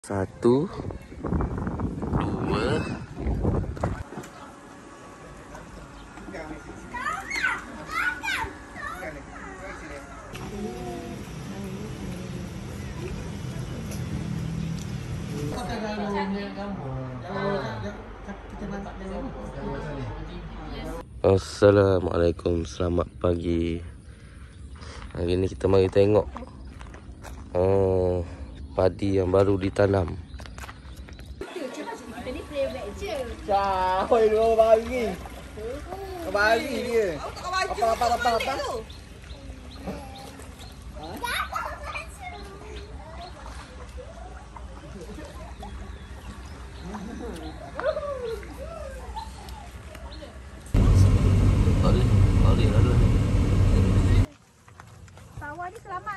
Satu, dua. Assalamualaikum, selamat pagi. Hari ni kita mari tengok padi yang baru ditanam. Cahoi lu bagi. Bagi dia. Apa. Boleh. Sawah ni selamat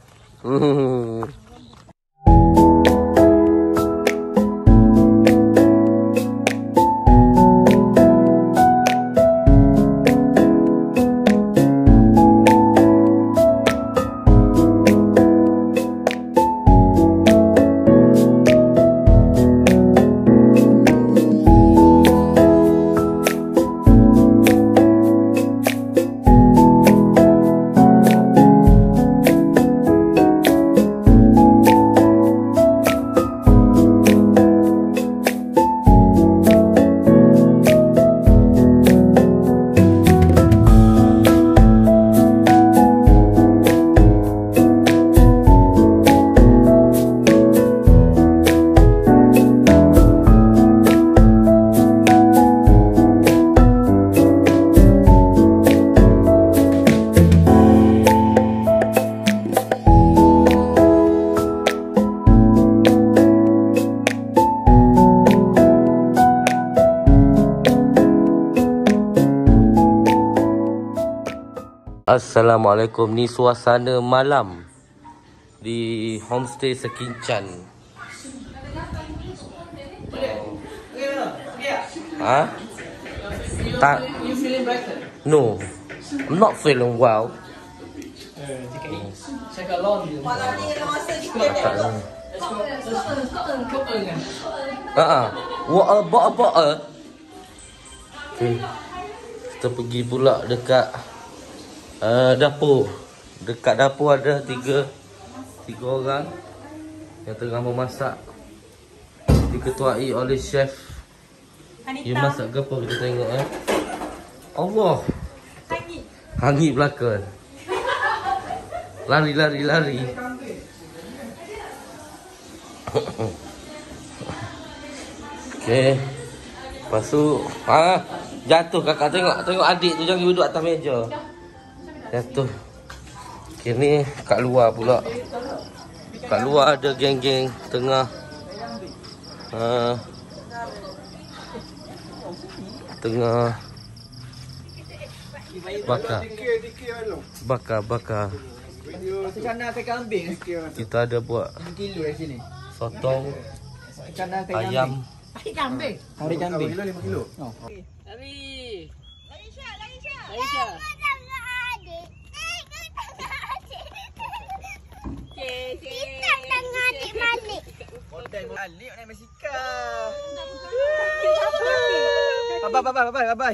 Assalamualaikum, ni suasana malam di homestay Sekinchan. Tak. You feeling better? No, I'm not feeling well. Check along. What? Okay. Kita pergi pula dekat dapur. Dekat dapur ada tiga orang yang tengah memasak. Diketuai oleh chef. You masak ke apa kita tengok Allah. Hangit belakang. Lari. Okay. Lepas tu jatuh kakak, tengok adik tu jangan duduk atas meja. Jatuh. Okay, ni kat luar pula. Kat luar ada geng-geng tengah bakar. Macam mana kai kambing? Kita ada buat kilo di sini. sotong, Macam mana kai ayam. kambing? Hari kambing. 5 kilo. Lari Syah kita tengah adik balik. Model balik naik basikal. Bye.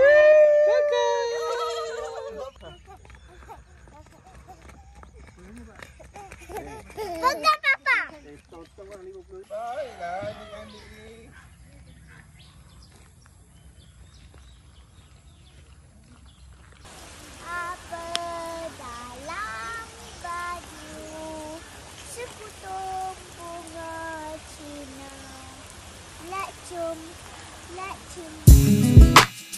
Pegang papa. Apa dalam baju seputung bunga Cina. Let's cium.